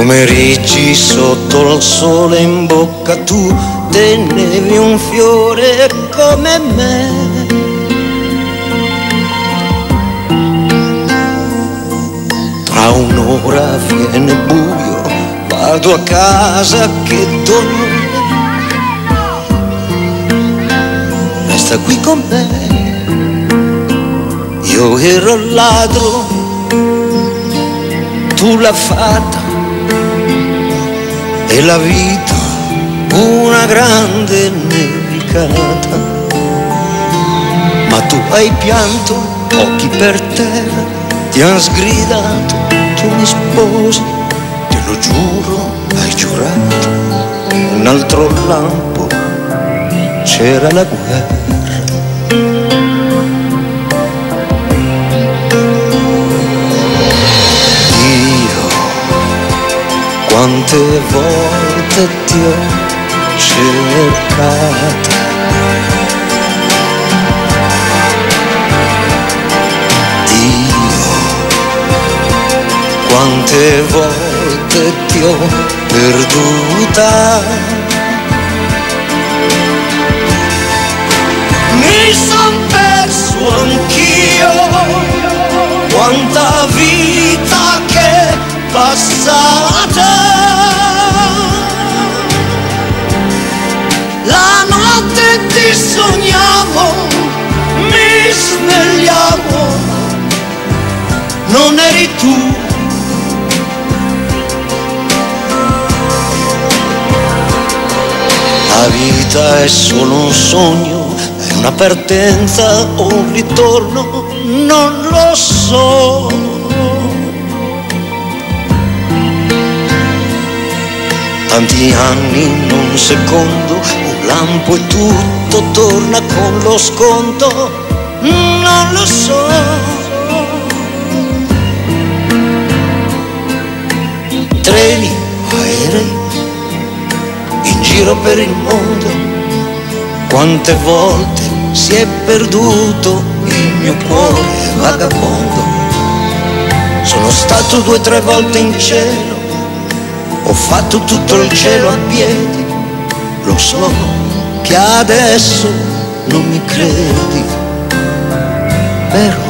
Pomeriggi sotto il sole in bocca tu tenevi un fiore come me. Tra un'ora viene buio, vado a casa che dolore. Resta qui con me, io ero il ladro, tu la fata e la vita una grande nevicata. Ma tu hai pianto, occhi per terra, ti han sgridato, tu mi sposi, te lo giuro, hai giurato. Un altro lampo, c'era la guerra. Quante volte ti ho cercata, Dio, quante volte ti ho perduta. Mi son perso anch'io, quanta vita che passata. La notte ti sognavo, mi svegliavo, non eri tu. La vita è solo un sogno, è una partenza o un ritorno, non lo so. Tanti anni in un secondo, un lampo e tutto torna con lo sconto, non lo so. Treni, aerei, in giro per il mondo, quante volte si è perduto il mio cuore vagabondo. Sono stato 2 o 3 volte in cielo, ho fatto tutto il cielo a piedi, lo so che adesso non mi credi, però